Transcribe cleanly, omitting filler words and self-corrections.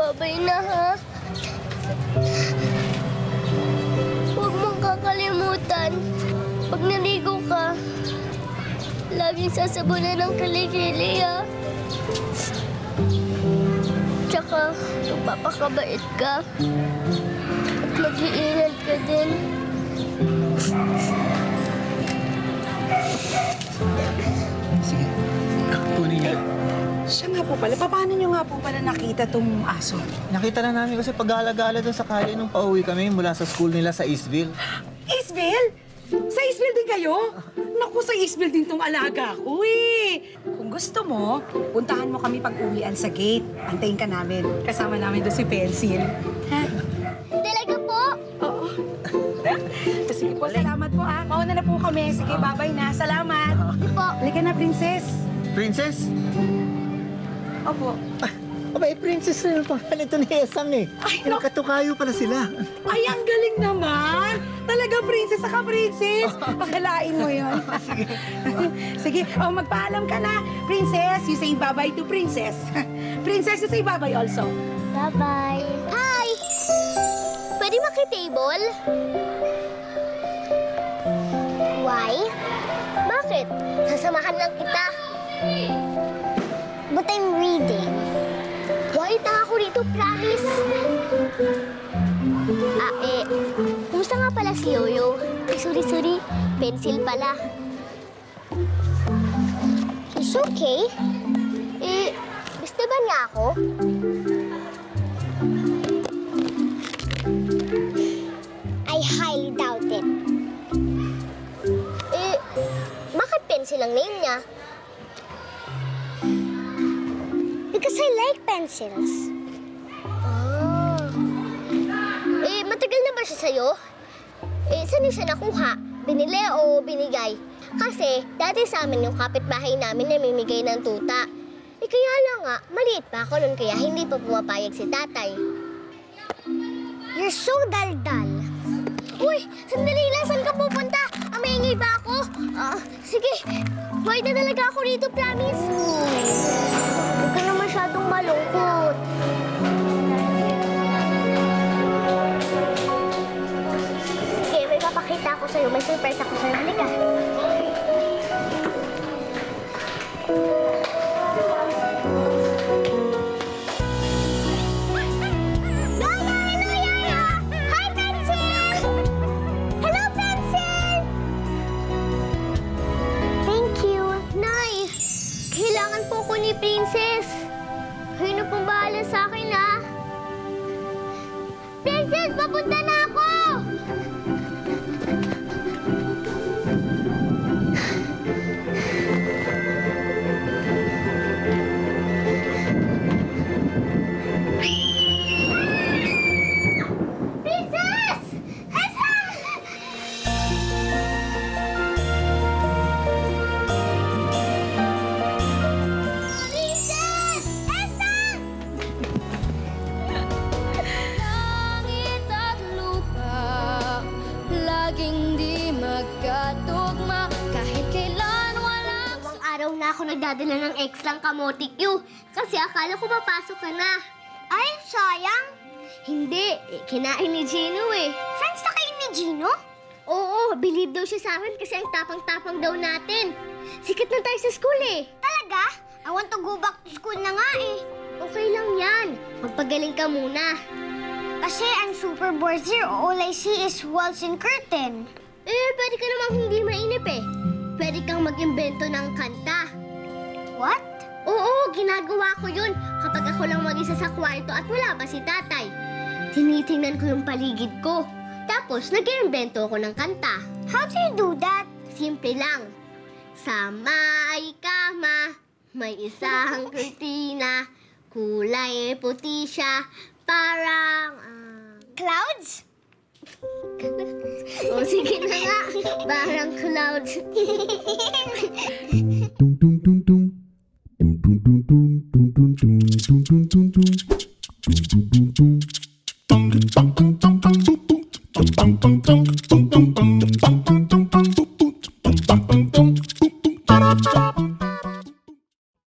babay na, ha? Huwag mong kakalimutan. Pag naligo ka, laging sasabunan ng kilikili, ha? Tsaka, magpapakabait ka. At mag-iingat ka din. Sige, kunin niya. Siya nga po pala. Paano nyo nga po pala nakita tong aso? Nakita lang namin kasi pag-alagala doon sa kalye nung pauwi kami mula sa school nila sa Eastville. Eastville? Sa Eastville din kayo? Naku, sa Eastville din tong alaga ko eh. Kung gusto mo, puntahan mo kami pag-uwian sa gate. Antayin ka namin. Kasama namin doon si Pencil. Ha? Talaga po? Oo. Sige po, salamat po ah. Mauna na po kami. Sige, babay na. Salamat. Hindi po. Halika na, Princess. Princess? Opo. Abay, Princess na yung pangalan ito ni Esang eh. Ay, no. Nakatukayo pala sila. Ay, ang galing naman. Talaga, Princess, saka Princess. Pakalain mo yun. Sige. Sige, oh, magpaalam ka na. Princess, you say bye-bye to Princess. Princess, you say bye-bye also. Bye-bye. Hi! Pwede makitable? Why? Bakit? Sasamahan lang kita. But I'm reading. Why na ako rito, promise? Kumusta nga pala si Yoyo? Ay, sorry. Pencil pala. It's okay. Gusto ba niya ako? I highly doubt it. Bakit pencil ang name niya? Because I like pencils. Matagal na ba siya sa'yo? Saan niyo siya nakuha? Binili o binigay? Kasi dati sa amin yung kapitbahay namin namimigay ng tuta. Kaya lang nga, maliit pa ako nun kaya hindi pa pumapayag si tatay. You're so daldal. Uy, sandali lang, saan ka pupunta? Amaingay ba ako? Sige, buhay na talaga ako rito, promise. Huwag ka na masyadong malungkot. Sige, may papakita ako sa'yo. May surprise ako sa'yo. Halika. Princess! Kayo na pong bahala sa akin, ha? Princess, papunta na ako! Princess! Esang! Na ako nagdadala ng extrang kamote Q kasi akala ko papasok ka na. Ay, sayang. Hindi, kinain ni Gino eh. Friends na kayo ni Gino? Oo, believe daw siya sa akin kasi ang tapang-tapang daw natin. Sikat na tayo sa school eh. Talaga? I want to go back to school na nga eh. Okay lang yan. Magpagaling ka muna. Kasi I'm super bored here. All I see is walls and curtain. Pwede ka namang hindi mainip eh. Pwede kang mag-imbento ng kanta. What? Oo, ginagawa ko yun kapag ako lang mag-isa sa kwarto at wala pa si tatay. Tinitingnan ko yung paligid ko. Tapos, nag-imbento ako ng kanta. How do you do that? Simple lang. Sa may kama, may isang kurtina. Kulay puti siya, parang... Clouds? O, sige na nga. Parang clouds.